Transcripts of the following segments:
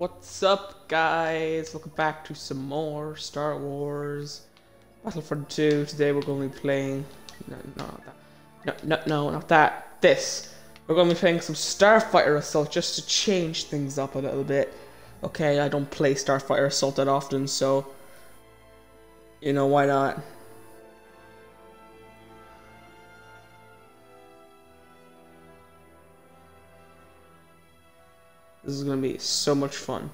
What's up, guys? Welcome back to some more Star Wars Battlefront 2. Today we're going to be playing... No, not that. No, not that. This. We're going to be playing some Starfighter Assault just to change things up a little bit. Okay, I don't play Starfighter Assault that often, so... You know, why not? This is gonna be so much fun.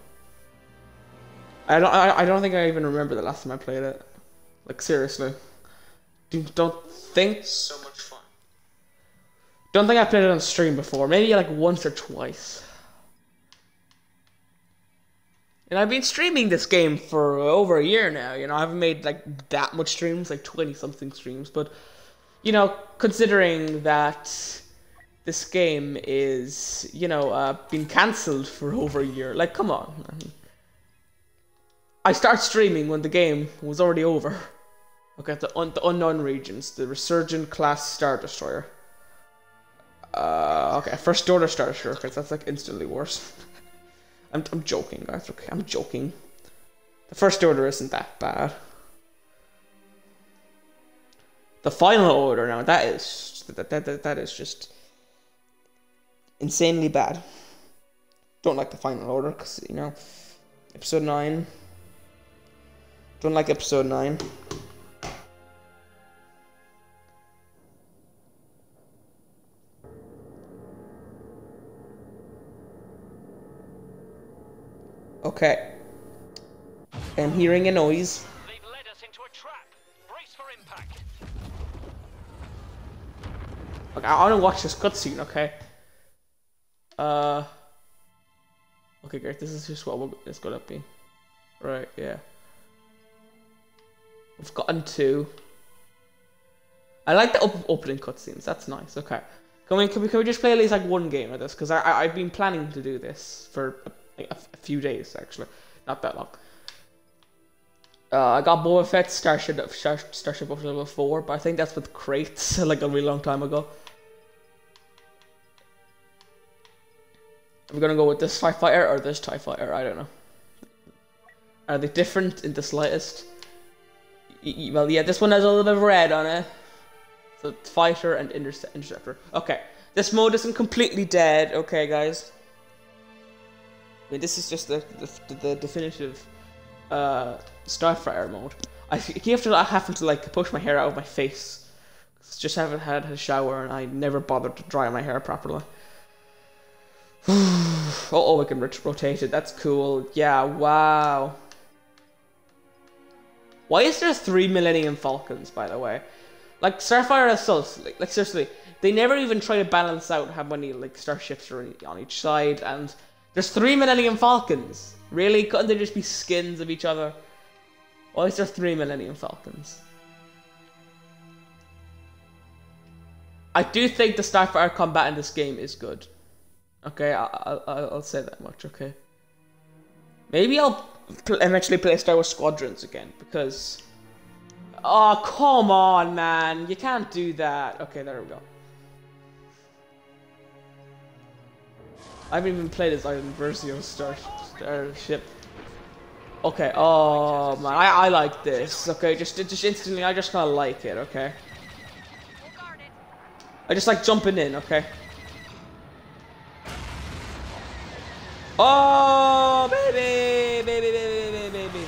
I don't think I even remember the last time I played it. Like seriously. Don't think so much fun. Don't think I played it on stream before. Maybe like once or twice. And I've been streaming this game for over a year now. You know, I haven't made like that much streams, like 20 something streams, but you know, considering that this game is, you know, been cancelled for over a year. Like, come on, man. I started streaming when the game was already over. Okay, the unknown regions, the Resurgent class Star Destroyer. Okay, First Order Star Destroyer. Okay, that's like instantly worse. I'm joking, guys. Okay, I'm joking. The First Order isn't that bad. The Final Order now, that is just insanely bad. Don't like the Final Order because, you know, episode 9. Don't like episode 9. Okay. I'm hearing a noise. They've led us into a trap. Brace for impact. Okay, I want to watch this cutscene, okay? Okay, great. This is just what it's gonna be. Right, yeah. We've gotten 2. I like the opening cutscenes. That's nice. Okay. Can we just play at least like one game of this? Because I've been planning to do this for a few days, actually. Not that long. I got Boba Fett Starship up to level 4, but I think that's with crates, like a really long time ago. I'm gonna go with this TIE Fighter or this TIE Fighter, I don't know. Are they different in the slightest? Well, yeah, this one has a little bit of red on it. So, Fighter and Interceptor. Okay, this mode isn't completely dead, okay, guys? I mean, this is just the definitive Starfighter mode. I have to like push my hair out of my face. Just haven't had a shower and I never bothered to dry my hair properly. Oh, I can rotate it. That's cool. Yeah, wow. Why is there 3 Millennium Falcons, by the way? Like, Starfighter Assault, like seriously, they never even try to balance out how many, like, starships are on each side, and there's 3 Millennium Falcons. Really? Couldn't they just be skins of each other? Why is there 3 Millennium Falcons? I do think the Starfighter combat in this game is good. Okay, I'll say that much, okay? Maybe I'll eventually play Star Wars Squadrons again, because... Oh, come on, man. You can't do that. Okay, there we go. I haven't even played as Island Versio Starship. Okay, oh, man. I like this. Okay, just instantly, I just kind of like it, okay? I just like jumping in, okay? Oh, baby, baby, baby, baby, baby.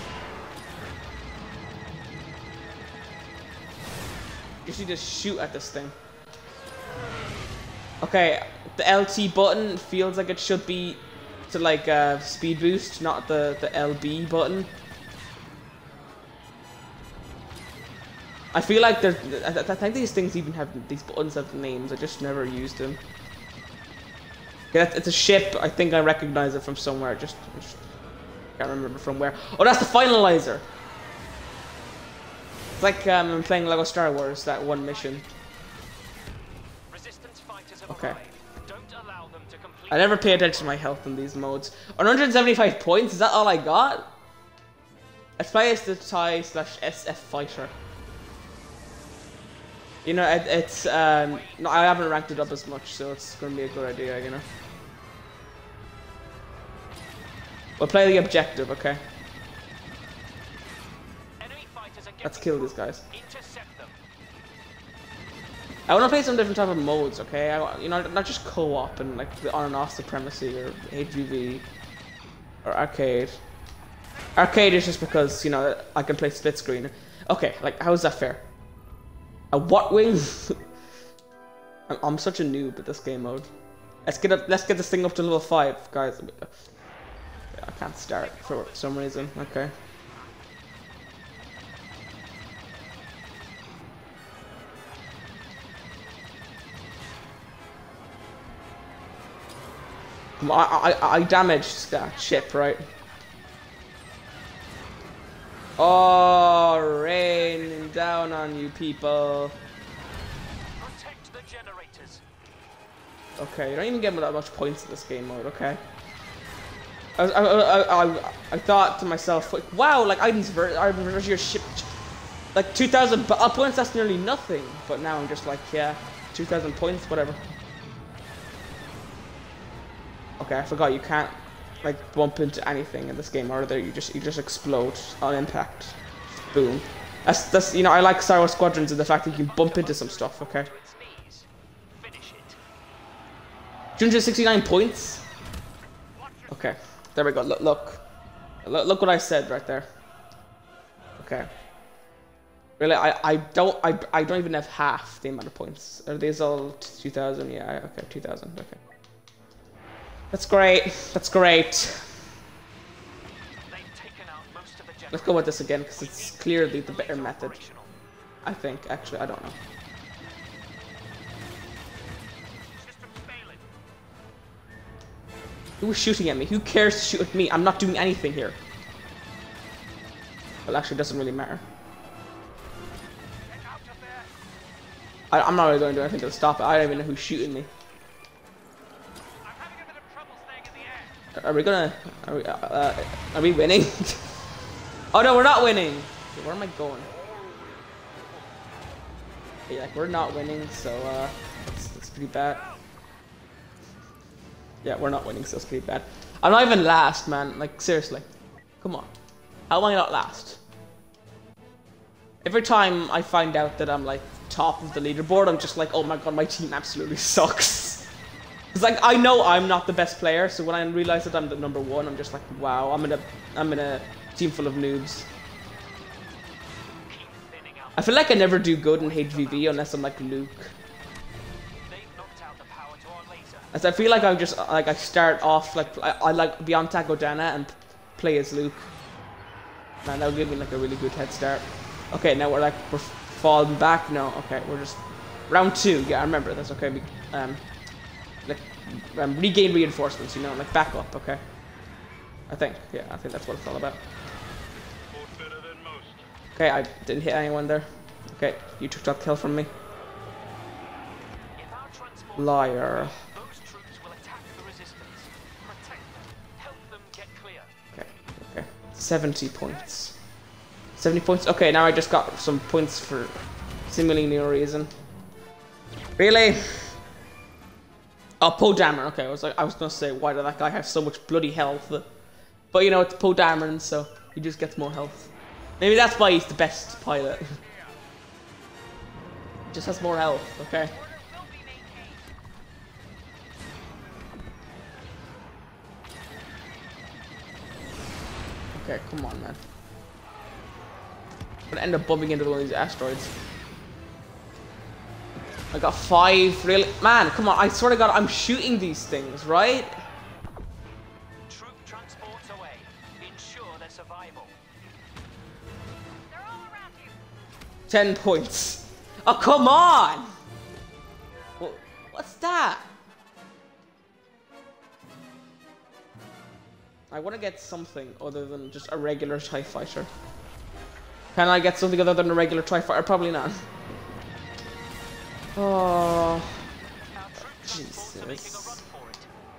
You should just shoot at this thing. Okay, the LT button feels like it should be to like speed boost, not the LB button. I feel like there's, I think these things even have, these buttons have names, I just never used them. Okay, it's a ship. I think I recognize it from somewhere. Just can't remember from where. Oh, that's the finalizer. It's like I'm playing Lego Star Wars, that one mission. Resistance fighters have Okay. arrived. Don't allow them to complete. I never pay attention to my health in these modes. 175 points. Is that all I got? Let's play as the TIE/SF fighter. You know, it's no, I haven't ranked it up as much, so it's gonna be a good idea, you know. We'll play the objective, okay? Enemy fighters are Let's getting kill through. these guys. Intercept them. I want to play some different type of modes, okay? You know, not just co-op and like the on and off supremacy or HVV or arcade. Arcade is just because, you know, I can play split screen. Okay, like how is that fair? A what wing? I'm such a noob at this game mode. Let's get this thing up to level 5, guys. I can't start for some reason. Okay. Come on, I damaged that ship, right? Oh, raining down on you people. Protect the generators. Okay, you don't even get that much points in this game mode, okay? I thought to myself, like, wow, like items versus your ship, like 2,000 points, that's nearly nothing. But now I'm just like, yeah, 2,000 points, whatever. Okay, I forgot you can't like bump into anything in this game, or there you just explode on impact. Boom. That's you know, I like Star Wars Squadrons and the fact that you can bump into some stuff. Okay. To its knees. Finish it. 269 points. Okay, there we go. Look what I said right there. Okay. Really, I don't even have half the amount of points. Are these all 2,000? Yeah. Okay, 2,000. Okay. That's great. That's great. They've taken out most of the generators. Let's go with this again because it's clearly the better method. I think. Actually, I don't know. Systems failing. Who is shooting at me? Who cares to shoot at me? I'm not doing anything here. Well, actually, it doesn't really matter. Get out of there. I'm not really going to do anything to stop it. I don't even know who's shooting me. I'm having a bit of trouble staying in the air. Are we gonna? Are we winning? Oh no, we're not winning. Okay, where am I going? Yeah, like we're not winning, so that's pretty bad. Yeah, we're not winning, so it's pretty bad. I'm not even last, man. Like seriously, come on. How am I not last? Every time I find out that I'm like top of the leaderboard, I'm just like, oh my god, my team absolutely sucks. It's like I know I'm not the best player, so when I realize that I'm the number one, I'm just like, wow, I'm in a team full of noobs. Keep thinning out. I feel like I never do good in HVV unless I'm like Luke. They've knocked out the power to our laser. As I feel like I'm just like I start off like I like beyond Takodana and play as Luke. Man, that would give me like a really good head start. Okay, now we're falling back. No, okay, we're just round 2. Yeah, I remember that's okay. We regain reinforcements. You know, like back up. Okay. I think that's what it's all about. Okay, I didn't hit anyone there. Okay, you took that kill from me. If our transport Liar. those troops will attack the resistance. Protect them. Help them get clear. Okay. 70 points. 70 points? Okay, now I just got some points for seemingly no reason. Really? Oh, Poe Dameron. Okay, I was gonna say, why did that guy have so much bloody health? But you know, it's Poe Dameron, so he just gets more health. Maybe that's why he's the best pilot. Just has more health, okay? Okay, come on, man. I'm gonna end up bumping into one of these asteroids. I got 5, really? Man, come on, I swear to God, I'm shooting these things, right? Troop transports away. Ensure their survival. They're all around you. 10 points. Oh, come on! What's that? I want to get something other than just a regular TIE fighter. Can I get something other than a regular TIE fighter? Probably not. Oh, Our troop transports are making a run Jesus. for it.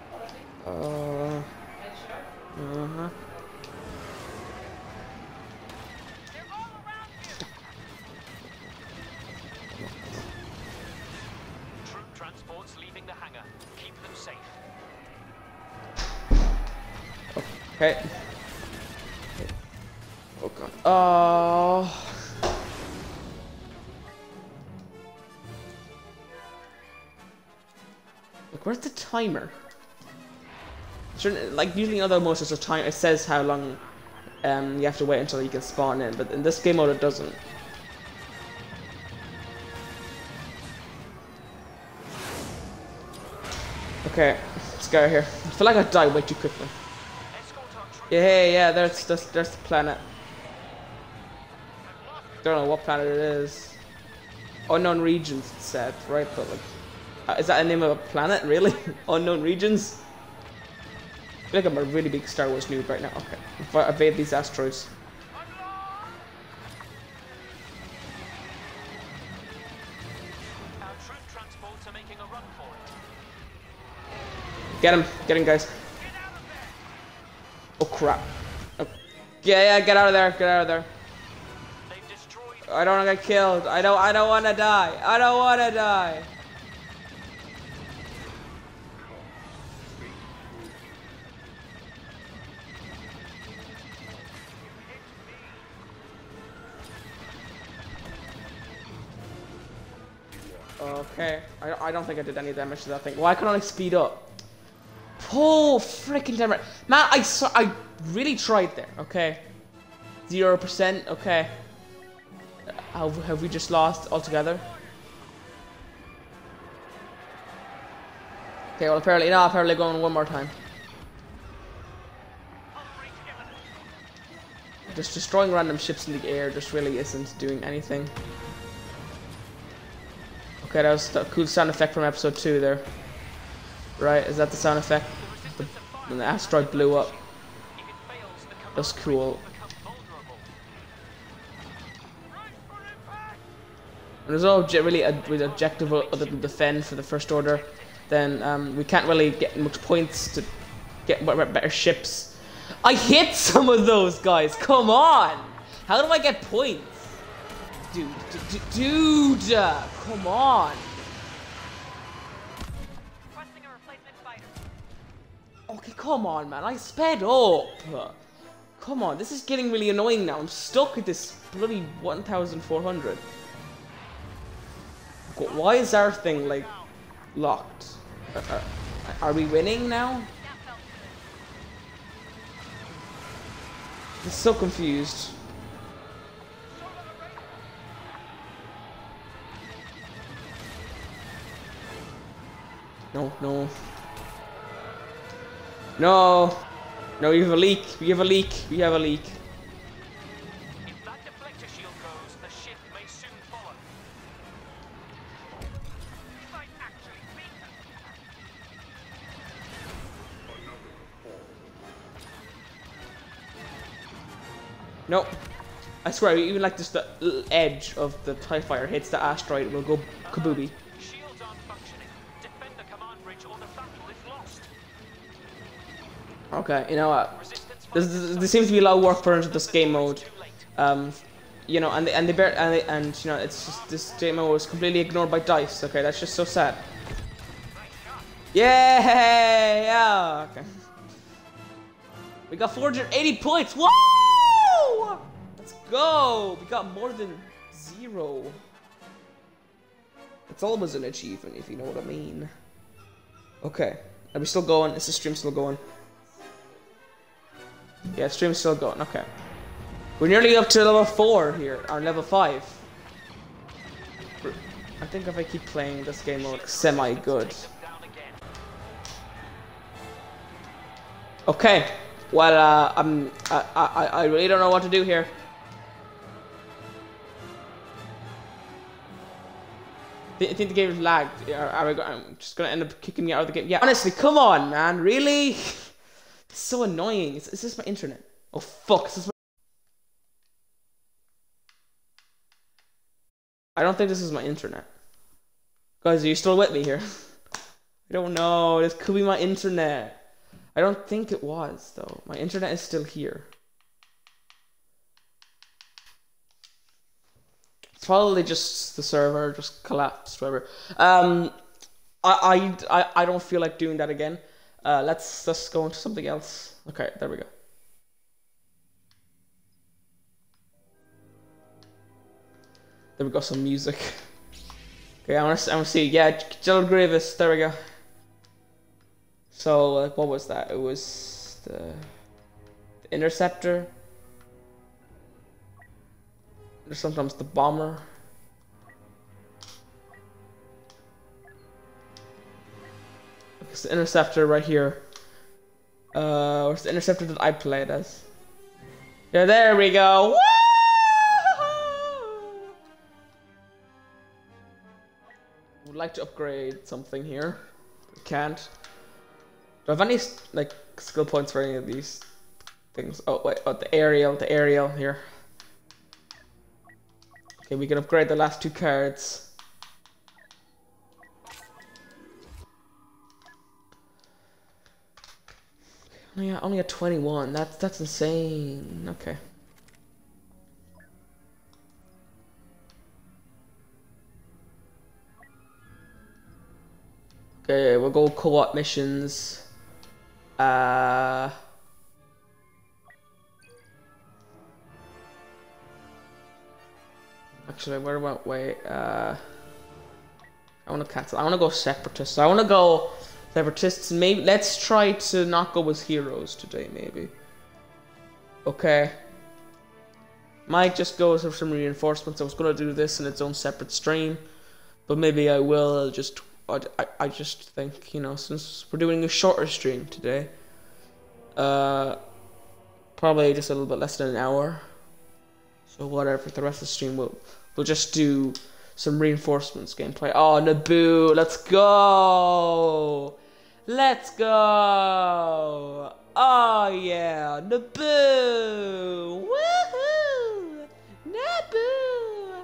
Uh-huh. They're all around you. Troop transports leaving the hangar. Keep them safe. Okay. Oh god. Oh. Look, where's the timer? Like usually in other modes there's a time. It says how long you have to wait until you can spawn in, but in this game mode it doesn't. Okay, let's go here. I feel like I died way too quickly. Yeah, there's the planet. Don't know what planet it is. Unknown regions, it said, right? But like, is that the name of a planet? Really? Unknown regions? I feel like I'm a really big Star Wars noob right now. Okay, if I evade these asteroids. Our troop transports are making a run for it. Get him, guys. Oh crap. Oh. Yeah, get out of there, get out of there. They've destroyed. I don't want to get killed. I don't want to die. I don't want to die. Okay, I don't think I did any damage to that thing. Why can't I speed up? Oh, freaking damn it. Man, I really tried there, okay? 0%, okay. Have we just lost altogether? Okay, well apparently going one more time. Just destroying random ships in the air just really isn't doing anything. Okay, that was a cool sound effect from episode 2 there. Right, is that the sound effect? When the asteroid blew up. That's cool. And there's no really objective other than defend for the First Order. Then we can't really get much points to get better ships. I hit some of those guys, come on! How do I get points? Dude, come on. Okay, come on, man. I sped up. Come on, this is getting really annoying now. I'm stuck at this bloody 1,400. Why is our thing, like, locked? Are we winning now? I'm so confused. No. No, you have a leak. We have a leak. If that deflector shield goes, the ship may soon follow. You might actually beat them. No. I swear, even like just the edge of the TIE Fighter hits the asteroid, it will go kabooby. Shields aren't functioning. Defend the command bridge or the battle is lost. Okay, you know what? There seems to be a lot of work put into this game mode. You know, and you know, it's just this game mode was completely ignored by DICE. Okay, that's just so sad. Yay! Yeah. Okay. We got 480 points. Whoa! Let's go. We got more than 0. It's always an achievement, if you know what I mean. Okay, are we still going? Is the stream still going? Yeah, stream's still going. Okay. We're nearly up to level 4 here, or level 5. I think if I keep playing this game mode semi-good. Okay. Well, I really don't know what to do here. I think the game is lagged. I'm just gonna end up kicking me out of the game. Yeah, honestly, come on, man. Really? It's so annoying. Is this my internet? Oh fuck! Is this my... I don't think this is my internet. Guys, are you still with me here? I don't know. This could be my internet. I don't think it was though. My internet is still here. It's probably just the server just collapsed, whatever. I don't feel like doing that again. Let's go into something else. Okay, there we go. There we go, some music. Okay, I wanna see. Yeah, General Grievous. There we go. So, like, what was that? It was the Interceptor. There's sometimes the Bomber. It's the Interceptor right here. Where's the Interceptor that I played as? Yeah, there we go. Would like to upgrade something here. Can't. Do I have any like skill points for any of these things? Oh wait, oh the aerial here. Okay, we can upgrade the last 2 cards. Only a 21. That's insane. Okay. Okay, we'll go co-op missions. Actually, where about wait? I want to cancel. I want to go separatists. I want to go separatists. Maybe let's try to not go as heroes today. Maybe. Okay. Might just go with some reinforcements. I was gonna do this in its own separate stream, but maybe I will just. I just think, you know, since we're doing a shorter stream today, probably just a little bit less than an hour. So whatever, the rest of the stream we'll just do some reinforcements gameplay. Oh, Naboo, let's go! Let's go! Oh yeah, Naboo! Woohoo! Naboo!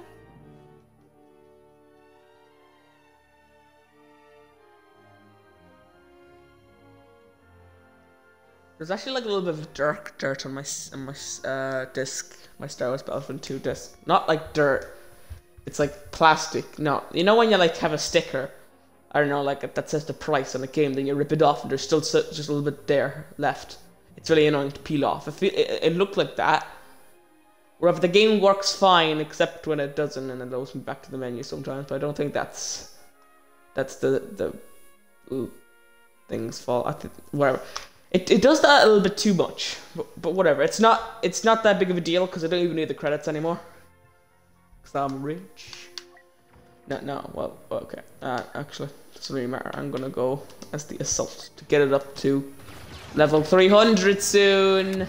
There's actually like a little bit of dirt on my disc, my Star Wars Battlefront 2 disc. Not like dirt. It's like plastic. No, you know when you like have a sticker, I don't know, like that says the price on the game, then you rip it off and there's still just a little bit there left. It's really annoying to peel off. It looked like that. Wherever the game works fine, except when it doesn't, and it loads me back to the menu sometimes. But I don't think that's the thing's fault. I think whatever. It does that a little bit too much, but whatever. It's not that big of a deal because I don't even need the credits anymore. Cause I'm rich. No. Well, okay. Actually, doesn't really matter. I'm gonna go as the assault to get it up to level 300 soon.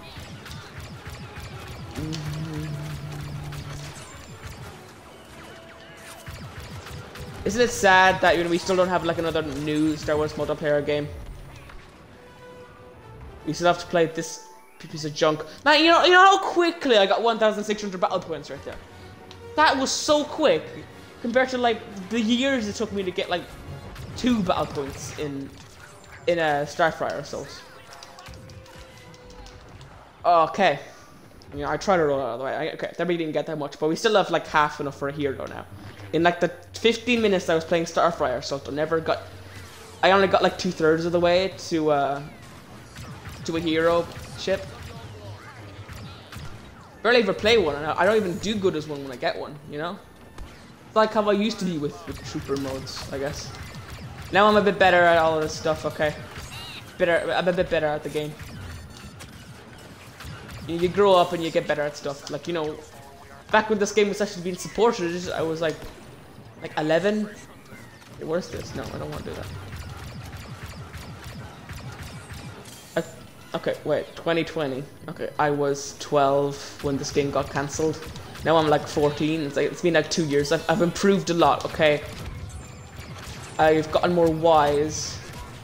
Isn't it sad that we still don't have like another new Star Wars multiplayer game? We still have to play this piece of junk. Man, you know how quickly I got 1,600 battle points right there. That was so quick compared to like the years it took me to get like 2 battle points in a Starfire Assault. Okay, you know I tried to roll out of the way. Okay, we didn't get that much, but we still have like half enough for a hero now. In like the 15 minutes I was playing Starfire Assault, I only got like 2/3 of the way to a hero ship. Barely ever play one, and I don't even do good as one when I get one, you know? It's like how I used to be with trooper modes, I guess. Now I'm a bit better at all of this stuff, okay? I'm a bit better at the game. You grow up and you get better at stuff. Like, you know, back when this game was actually being supported, I was like 11. Hey, where's this? No, I don't want to do that. Okay, wait, 2020. Okay, I was 12 when this game got cancelled. Now I'm like 14. It's been like 2 years. I've improved a lot, okay? I've gotten more wise.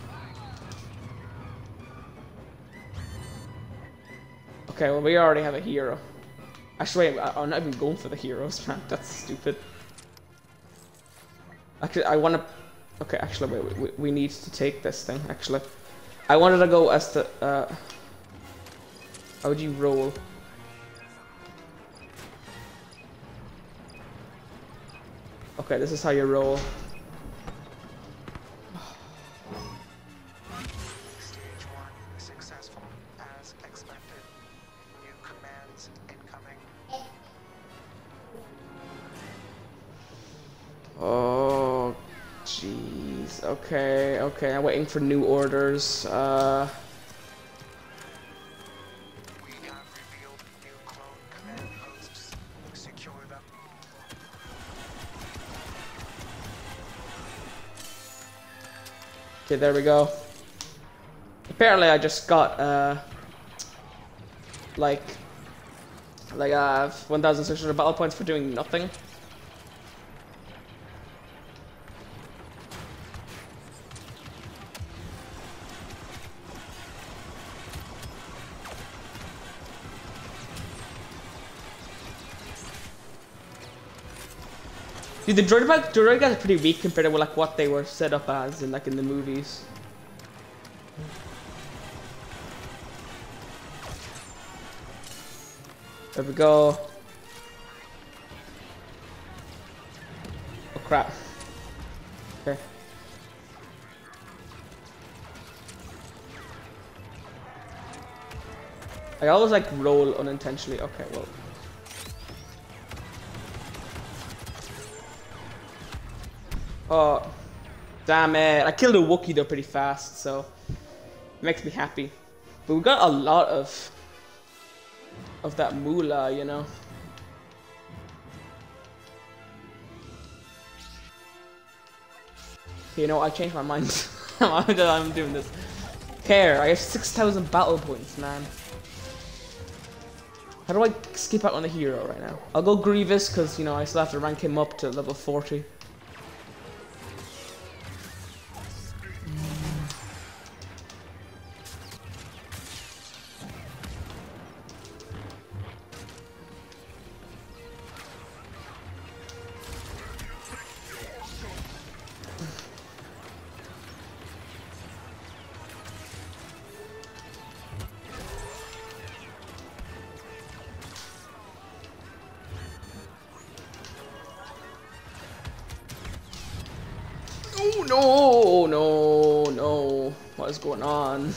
Okay, well, we already have a hero. Actually, wait, I'm not even going for the heroes, man. That's stupid. Actually, I want to... Okay, actually, wait, we need to take this thing, actually. I wanted to go as the, how would you roll? Okay, this is how you roll. Stage 1 successful as expected. New commands incoming. Oh, jeez. Okay, okay. I'm waiting for new orders. We have revealed new clone command posts. Secure them. Okay, there we go. Apparently, I just got like 1,600 battle points for doing nothing. Dude, the droid guys are pretty weak compared to like what they were set up as in in the movies. There we go. Oh crap. Okay. I always like roll unintentionally. Okay, well. Oh, damn it. I killed a Wookiee though pretty fast, so it makes me happy. But we got a lot of that moolah, you know. Okay, you know, I changed my mind. I'm doing this. Care, I have 6,000 battle points, man. How do I skip out on a hero right now? I'll go Grievous, because, you know, I still have to rank him up to level 40. Oh, no, no, no. What is going on?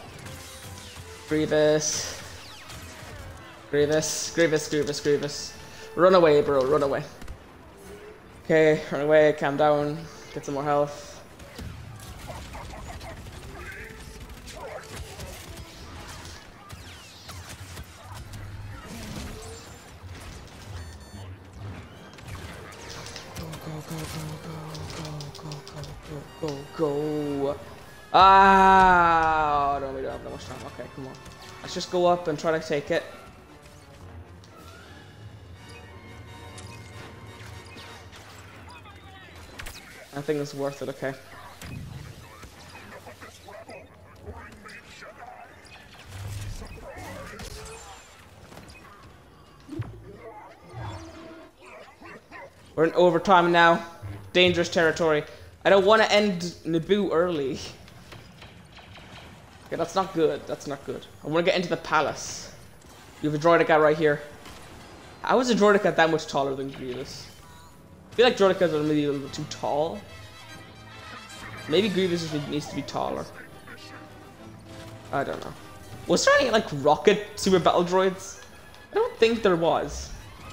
Grievous. Grievous, Grievous, Grievous, Grievous. Run away, bro, run away. Okay, run away, calm down, get some more health. Go. Ah, no, we don't have that much time. Okay, come on. Let's just go up and try to take it. I think it's worth it, okay. We're in overtime now. Dangerous territory. I don't want to end Naboo early. Okay, that's not good. That's not good. I want to get into the palace. You have a Droideka right here. How is a Droideka that much taller than Grievous? I feel like Droidekas are maybe a little too tall. Maybe Grievous needs to be taller. I don't know. Was there any like rocket super battle droids? I don't think there was.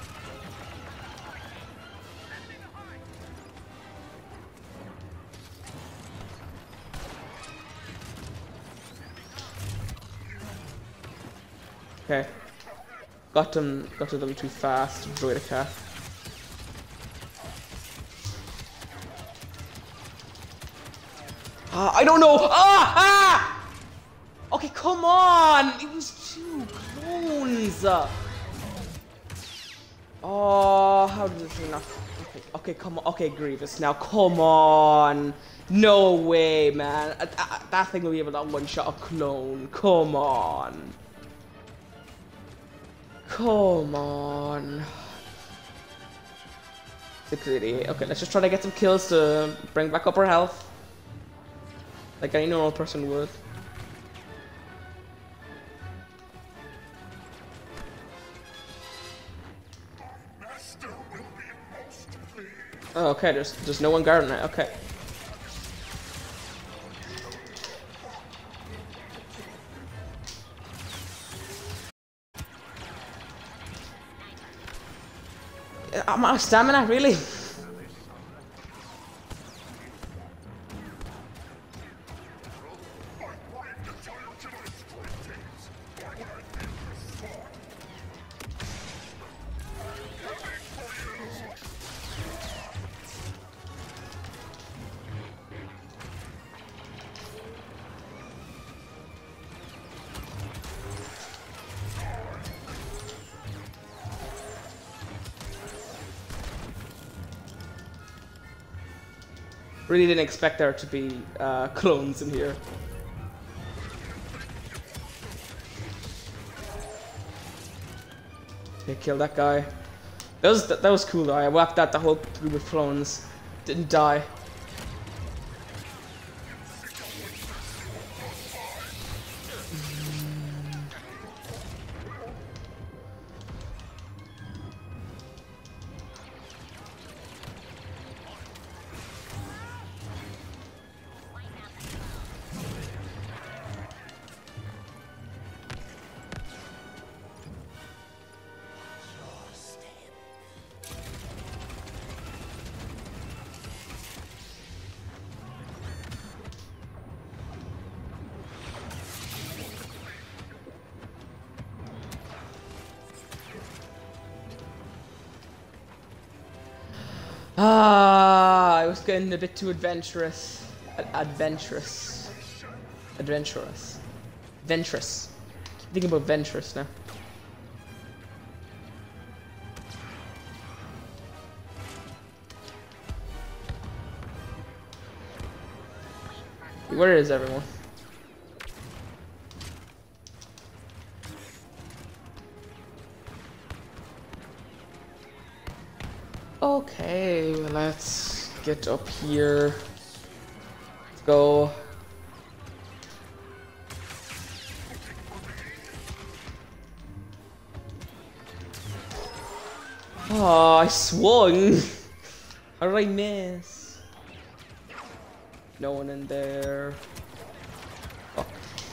Okay. Got to them too fast, Droideka. I don't know! Okay, come on! It was 2 clones! Oh, how did this not... Okay, come on. Okay, Grievous, now come on! No way, man. That thing will be able to one-shot a clone. Come on. Come on. 688. Okay, let's just try to get some kills to bring back up our health. Like any normal person would. Oh, okay, there's no one guarding it. Okay. I'm out of stamina, really? Really didn't expect there to be clones in here. Okay, kill that guy. That was cool though. I whacked out the whole group of clones. Didn't die. I was getting a bit too adventurous. Adventurous. Venturous. Thinking about venturous now. Where is everyone? Okay, let's get up here. Let's go. Oh, I swung. How did I miss? No one in there. Fuck.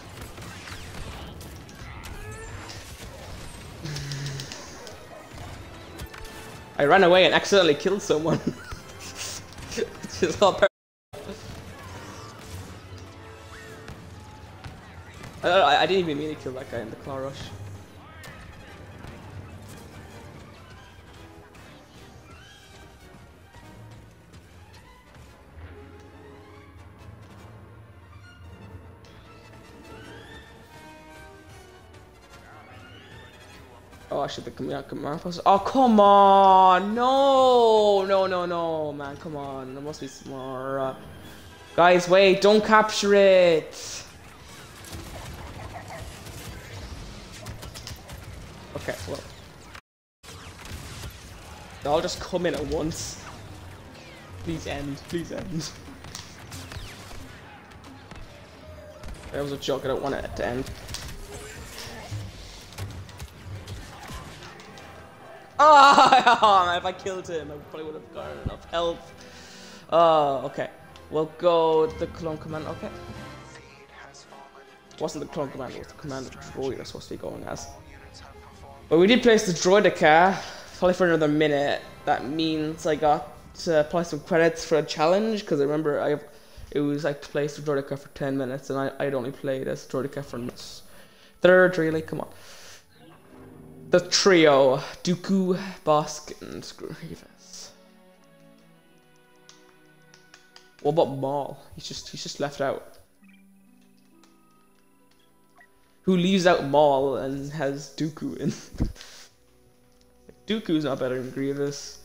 I ran away and accidentally killed someone. Which is not I didn't even mean to kill that guy in the claw rush. Oh, I should have come out. Oh, come on! No, man, come on. There must be some more. Guys, wait! Don't capture it. Okay, well, they all just come in at once. Please end. Please end. That was a joke. I don't want it to end. Oh, man, if I killed him, I probably would have gotten enough health. Okay. We'll go the clone command. Okay. It wasn't the clone command, it was the commander droid you're supposed to be going as. But we did place the droidica, probably for another minute. That means I got to apply some credits for a challenge, because I remember it was like place the droidica for 10 minutes, and I'd only played as droidica for minutes. Third, really? Come on. The trio, Dooku, Bossk, and Grievous. What about Maul? He's just left out. Who leaves out Maul and has Dooku in? Dooku's not better than Grievous.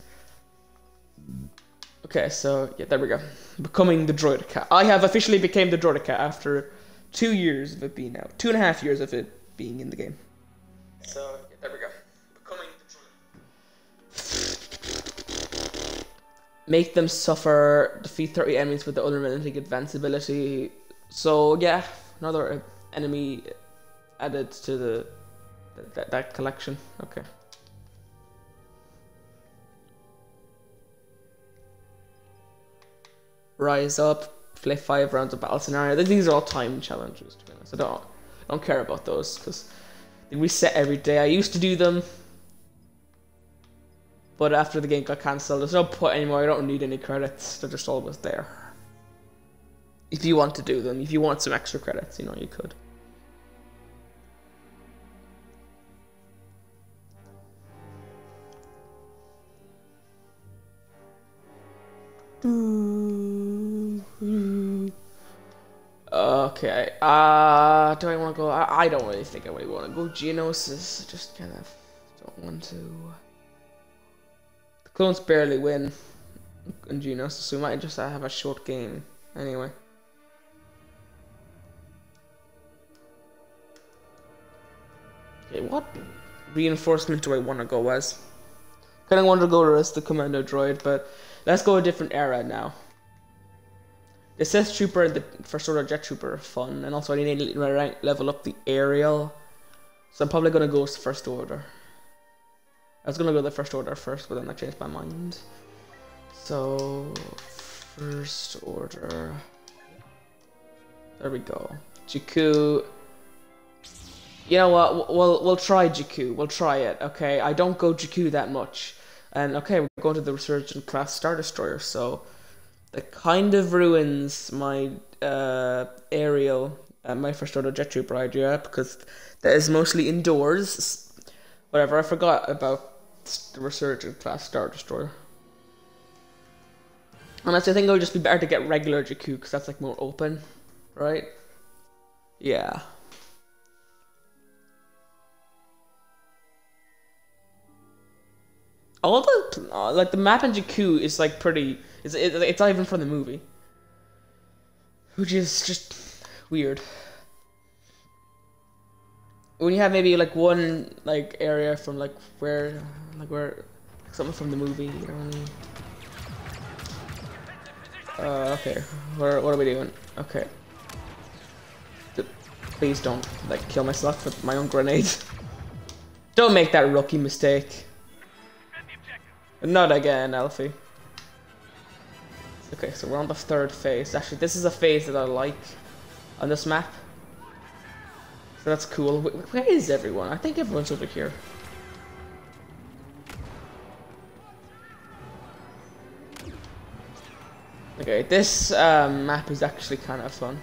Okay, so yeah, there we go. Becoming the droidica. I have officially became the droidica after 2 years of it being out. 2.5 years of it being in the game. So yeah, there we go. Becoming the droid. Make them suffer. Defeat 30 enemies with the unlimited advance ability. So yeah, another enemy added to that collection. Okay. Rise up. Play 5 rounds of battle scenario. These are all time challenges, to be honest. I don't care about those because they reset every day. I used to do them, but after the game got cancelled, there's no point anymore. I don't need any credits. They're just always there. If you want to do them, if you want some extra credits, you know, you could. Okay, do I want to go? I don't really think I really want to go Geonosis. I just kind of don't want to. The clones barely win. and Gino, so we might just have a short game anyway. Okay, what reinforcement do I want to go as? Kind of want to go as the commando droid, but let's go a different era now. The Sith Trooper and the First Order Jet Trooper are fun, and also I need to level up the aerial, so I'm probably going to go with the First Order. I was going to go with the First Order first, but then I changed my mind. So, First Order. There we go. Jakku. You know what? We'll try Jakku. We'll try it. Okay. I don't go Jakku that much, and okay, we're going to the Resurgent class Star Destroyer. So that kind of ruins my aerial, my First Order Jet Trooper idea, because that is mostly indoors. Whatever. I forgot about the Resurgent class Star Destroyer. Honestly, I think it would just be better to get regular Jakku, because that's like more open, right? Yeah. All the like the map in Jakku is like pretty. It's not even from the movie, which is just weird. When you have maybe like one like area from like where something from the movie, you know what I mean? Okay. What are we doing? Okay. Please don't like kill myself with my own grenade. Don't make that rookie mistake. Not again, Alfie. Okay, so we're on the third phase. Actually, this is a phase that I like on this map. So that's cool. Where is everyone? I think everyone's over here. Okay, this map is actually kind of fun.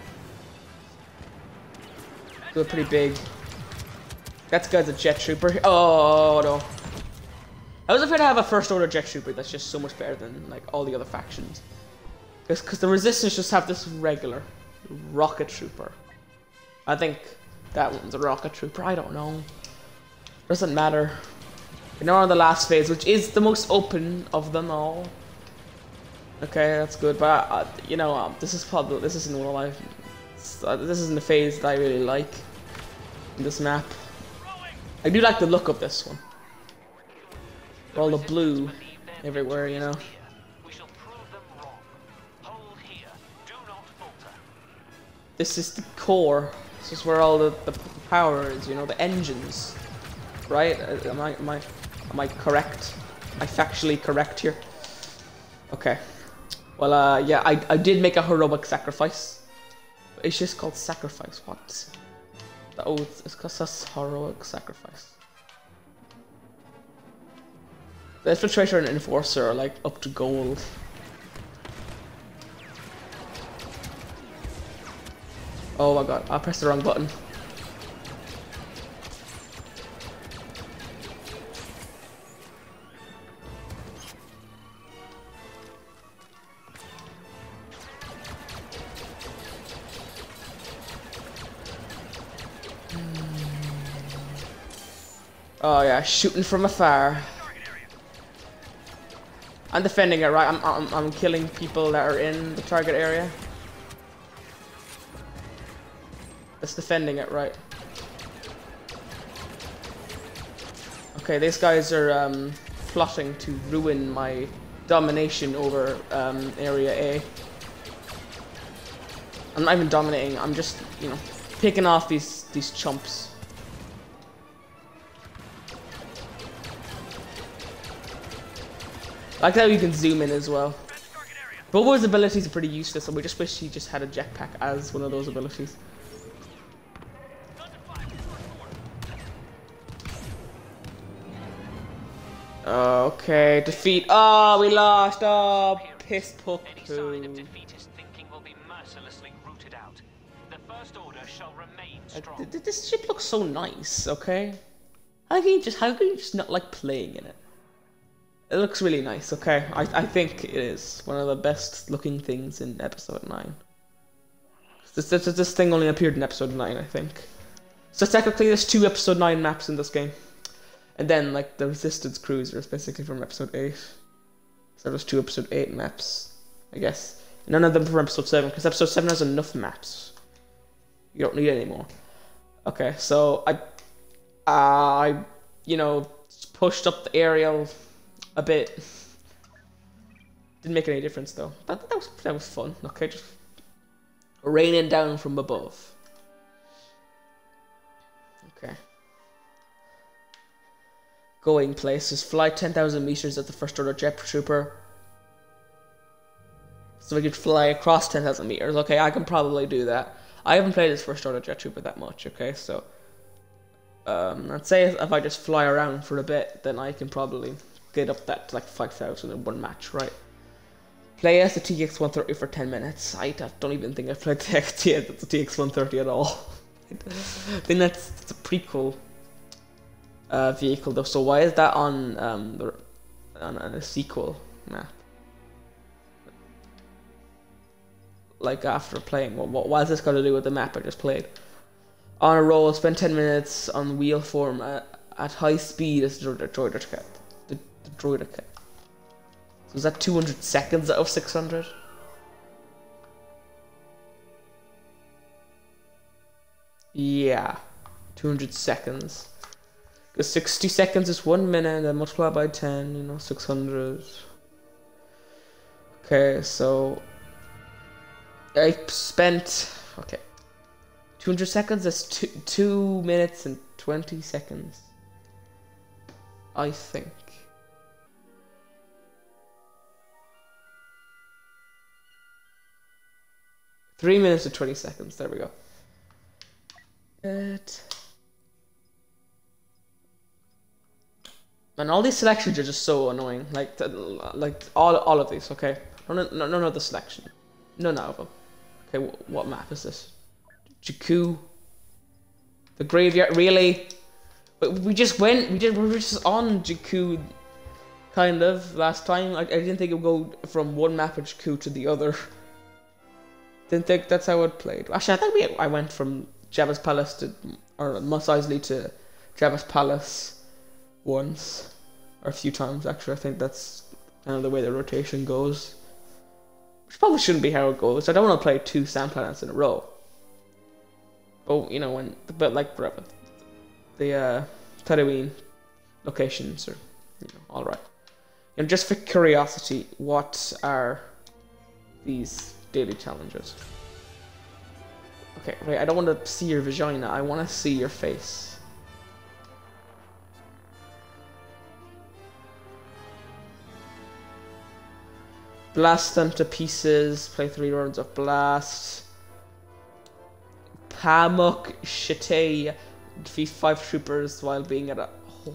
Go pretty big. That guy's a jet trooper. Oh no. I was afraid to have a First Order Jet Trooper that's just so much better than like all the other factions. Because the Resistance just have this regular Rocket Trooper. I think that one's a Rocket Trooper. I don't know. Doesn't matter. We're now on the last phase, which is the most open of them all. Okay, that's good. But you know, this isn't the phase that I really like in this map. I do like the look of this one. All the blue everywhere, you know. This is the core. This is where all the power is, you know, the engines. Right? Am I correct? Am I factually correct here? Okay. Well, yeah, I did make a heroic sacrifice. It's just called sacrifice. What? Oh, it's because that's heroic sacrifice. The Infiltrator and Enforcer are like up to gold. Oh my god, I pressed the wrong button. Oh yeah, shooting from afar. I'm defending it, right? I'm killing people that are in the target area. That's defending it, right? Okay, these guys are plotting to ruin my domination over area A. I'm not even dominating. I'm just, you know, picking off these chumps. I like how you can zoom in as well. Bobo's abilities are pretty useless, and we just wish he just had a jetpack as one of those abilities. Okay, defeat. Oh, we lost. Oh, piss poor poo. This ship looks so nice. Okay, how can you just not like playing in it? It looks really nice, okay? I think it is one of the best looking things in episode 9. This thing only appeared in episode 9, I think. So technically there's 2 episode 9 maps in this game. And then like the Resistance Cruiser is basically from episode 8. So there's 2 episode 8 maps, I guess. None of them from episode 7, because episode 7 has enough maps. You don't need any more. Okay, so I you know, pushed up the aerial a bit. Didn't make any difference though. That was fun. Okay, just raining down from above. Okay. Going places. Fly 10,000 meters at the first order jet trooper. So we could fly across 10,000 meters. Okay, I can probably do that. I haven't played this first order jet trooper that much. Okay, so I'd say if I just fly around for a bit, then I can probably get up that to like 5,000 in one match, right? Play as the TX-130 for 10 minutes. I don't even think I've played the TX-130 at all. I think that's a pretty cool vehicle though. So why is that on a sequel map? Like after playing, what has this got to do with the map I just played? On a roll, spend 10 minutes on wheel form at high speed as the droider cat. The droider cat. So is that 200 seconds out of 600? Yeah, 200 seconds. Because 60 seconds is 1 minute, and multiply by 10, you know, 600. Okay, so I spent, okay, 200 seconds is 2 minutes and 20 seconds, I think. Three minutes and 20 seconds, there we go. And all these selections are just so annoying, like all of these, okay? None of the selection. None of them. Okay, what map is this? Jakku. The graveyard, really? But we were just on Jakku, kind of, last time. I didn't think it would go from one map of Jakku to the other. Didn't think that's how it played. Actually, I think I went from Jabba's Palace to, or Mos Eisley to Jabba's Palace once, or a few times actually. I think that's kind of the way the rotation goes. Which probably shouldn't be how it goes. I don't want to play 2 sand planets in a row. But you know, but like forever, the Tatooine locations are, you know, all right. And just for curiosity, what are these daily challenges? Okay, right. I don't want to see your vagina. I want to see your face. Blast them to pieces. Play 3 rounds of blast. Pamuk Shite. Defeat 5 troopers while being a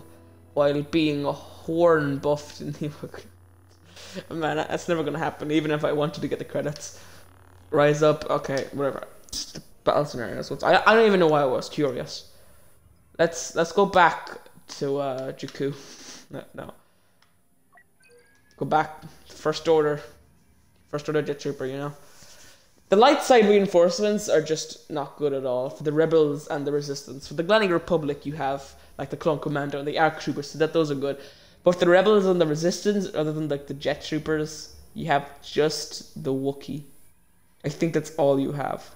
horn buffed in the. Man, that's never gonna happen. Even if I wanted to get the credits. Rise up. Okay, whatever. Just the battle scenarios. I don't even know why I was curious. Let's go back to Jakku. No. Go back. First order jet trooper, you know. The light side reinforcements are just not good at all for the rebels and the resistance. For the Galactic Republic, you have like the Clone Commander and the ARC troopers, so that those are good. But for the rebels and the resistance, other than like the jet troopers, you have just the Wookiee. I think that's all you have.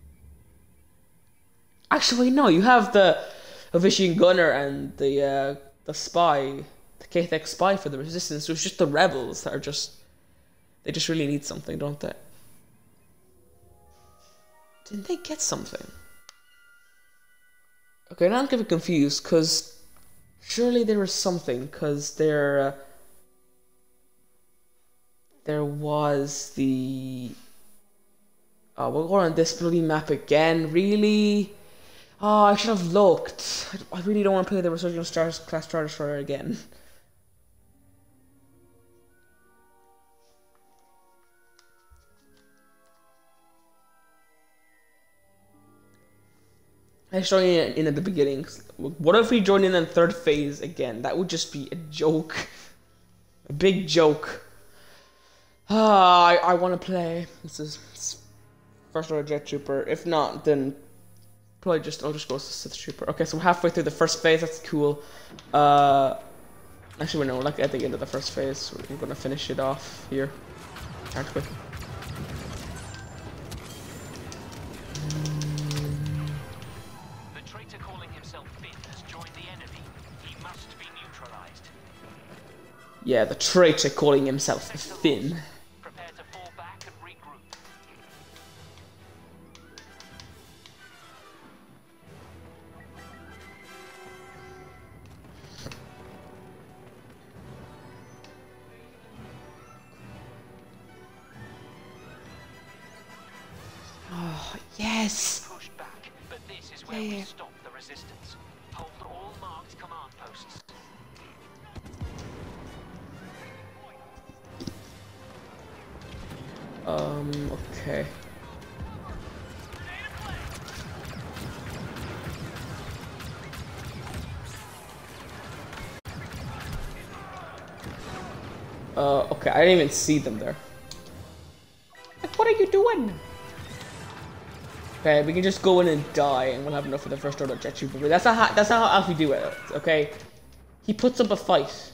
Actually, no, you have the Avician Gunner and the spy, the Kathek spy for the resistance. So it's just the rebels that are they just really need something, don't they? Didn't they get something? Okay, now I'm getting confused, because surely there was something, because there was the... Oh, we're going on this bloody map again, really? Oh, I should have looked. I really don't want to play the Resurgent Stars Class Star Destroyer again. I should join in at the beginning. What if we join in 3rd phase again? That would just be a joke. A big joke. I want to play. This is first order jet trooper. If not, then probably I'll just go to Sith trooper. Okay, so we're halfway through the first phase. That's cool. Actually, no, like at the end of the first phase, we're gonna finish it off here, aren't we? The traitor calling himself Finn has joined the enemy. He must be neutralized. Yeah, the traitor calling himself Finn. Prepare to fall back and regroup. Oh, yes! Pushed back, but this is where we stop the resistance. Hold all marked command posts. Okay. Okay, I didn't even see them there. Like, what are you doing? Okay, we can just go in and die, and we'll have enough for the first order jet trooper. But that's not how Alfie do it. Okay, he puts up a fight.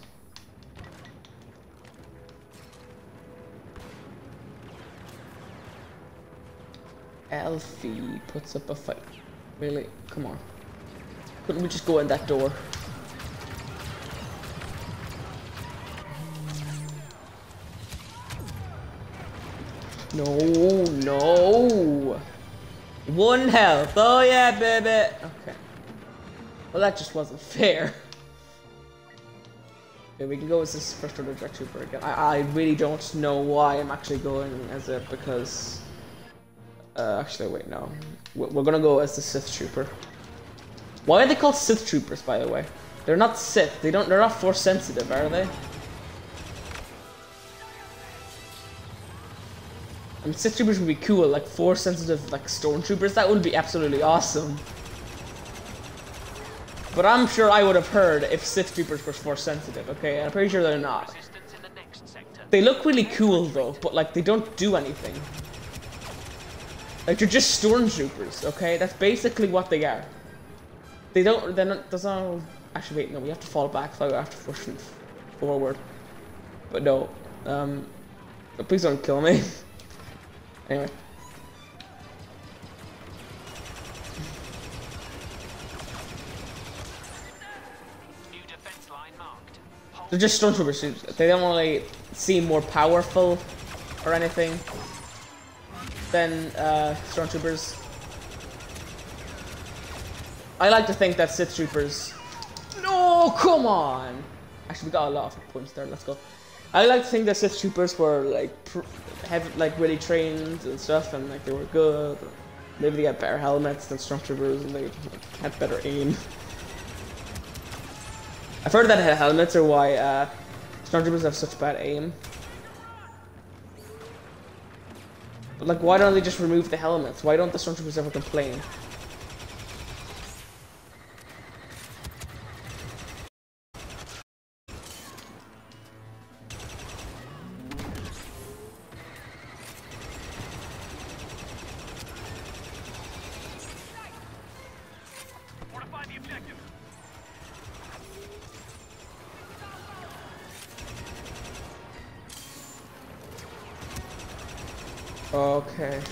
Alfie puts up a fight. Really? Come on. Couldn't we just go in that door? No, no. One health. Oh yeah, baby. Okay. Well, that just wasn't fair. Okay, we can go as this first order jet trooper again. I really don't know why I'm actually going as it because. Actually, wait, no. We're gonna go as the Sith trooper. Why are they called Sith troopers, by the way? They're not Sith. They're not force sensitive, are they? I mean, Sith troopers would be cool, like force sensitive, like stormtroopers. That would be absolutely awesome. But I'm sure I would have heard if Sith troopers were force sensitive. Okay, and I'm pretty sure they're not. They look really cool though, but like they don't do anything. Like they're just stormtroopers. Okay, that's basically what they are. They don't. They're not. There's no. Actually, wait. No, we have to fall back. So we have to push forward. But no. Please don't kill me. Anyway. New defense line marked. They're just stormtroopers. They don't really seem more powerful or anything than stormtroopers. I like to think that Sith troopers. No, come on. Actually, we got a lot of points there. Let's go. I like to think that Sith troopers were like like really trained and stuff, and like they were good. Maybe they had better helmets than stormtroopers, and they had better aim. I've heard that helmets are why stormtroopers have such bad aim. But like, why don't they just remove the helmets? Why don't the stormtroopers ever complain? Fortify the objective. Okay.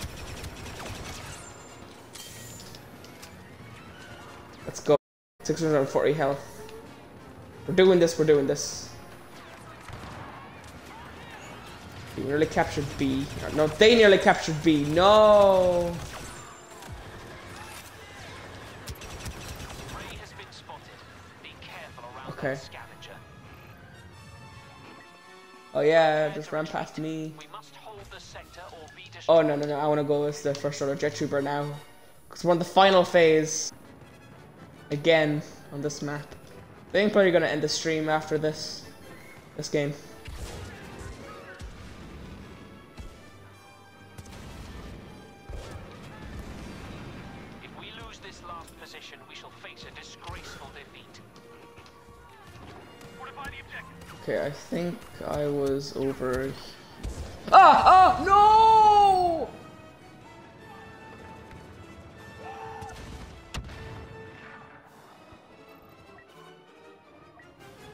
Let's go. 640 health. We're doing this, we're doing this. We nearly captured B. No, they nearly captured B. No! Ray has been spotted. Be careful around Okay. that scavenger. Oh yeah, just ran past me. We must hold the sector or be destroyed. Oh no, no, no, I want to go as the first order jet trooper now. Because we're on the final phase. Again, on this map. I think probably going to end the stream after this game. If we lose this last position, we shall face a disgraceful defeat. Fortify the objective. Okay, I think I was over. Ah! No!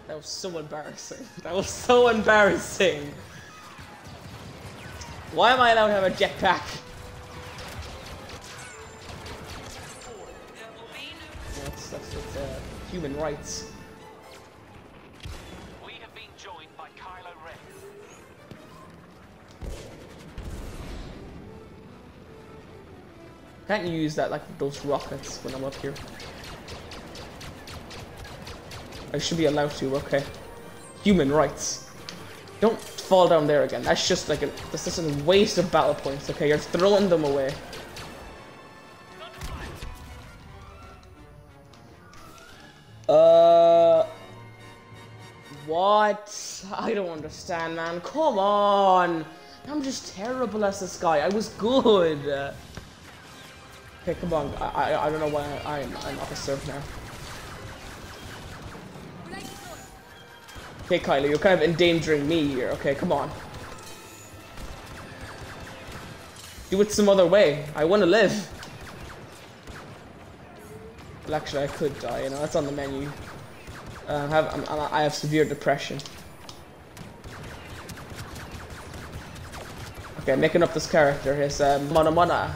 That was so embarrassing. That was so embarrassing. Why am I allowed to have a jetpack? That's human rights. We have been joined by Kylo Ren. Can't you use that like those rockets when I'm up here? I should be allowed to, okay. Human rights. Don't fall down there again. That's just like that's just a waste of battle points, okay? You're throwing them away. What? I don't understand, man. Come on. I'm just terrible as this guy. I was good. Okay, come on. I don't know why I'm an officer now. Okay, Kylo, you're kind of endangering me here. Okay, come on. Do it some other way. I want to live. Well, actually, I could die. You know, that's on the menu. I have severe depression. Okay, making up this character is Mona.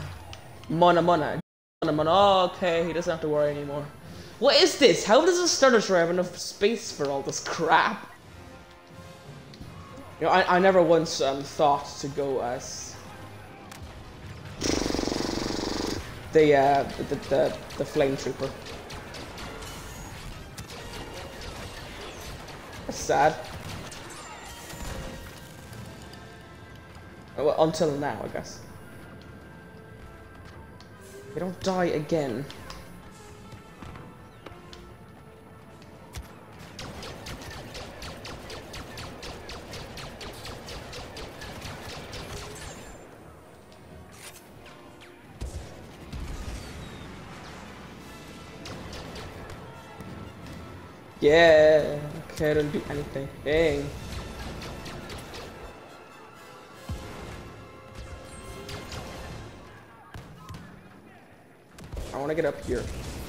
Oh, okay, he doesn't have to worry anymore. What is this? How does a Star Destroyer have enough space for all this crap? You know, I never once thought to go as the flame trooper. That's sad. Well, until now, I guess. They don't die again. Yeah, okay, I don't do anything. Dang. I want to get up here.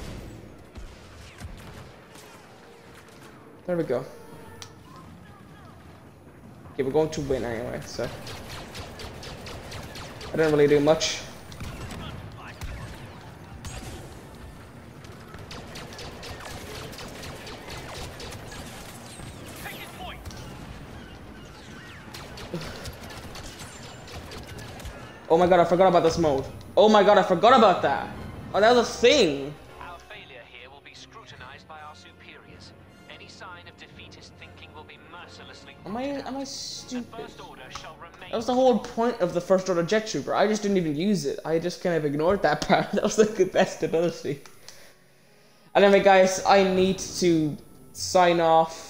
There we go. Okay, we're going to win anyway, so I didn't really do much. Oh my god, I forgot about this mode. Oh my god, I forgot about that. Oh, that was a thing. Our failure here will be scrutinized by our superiors. Any sign of defeatist thinking will be mercilessly. Am I stupid? The First Order shall remain. That was the whole point of the First Order Jet Trooper. I just didn't even use it. I just kind of ignored that part. That was like the best ability. Anyway, guys, I need to sign off.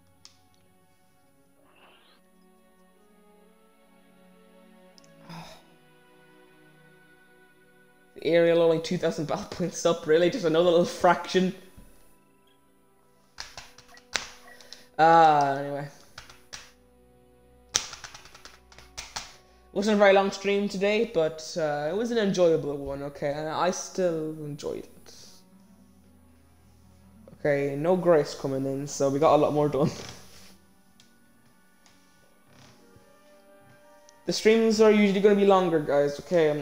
The Ariel only 2,000 battle points up, really? Just another little fraction. Anyway. Wasn't a very long stream today, but it was an enjoyable one, okay? And I still enjoyed it. Okay, no Grace coming in, so we got a lot more done. The streams are usually going to be longer, guys, okay?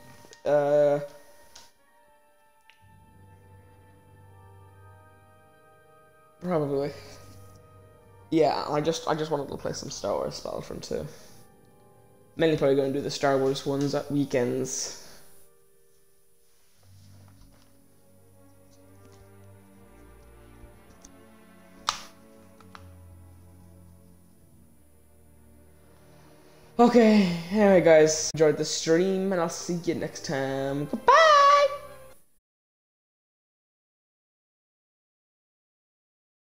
Probably. Yeah, I just wanted to play some Star Wars Battlefront 2. Mainly probably going to do the Star Wars ones at weekends. Okay, anyway guys, enjoyed the stream and I'll see you next time. Goodbye!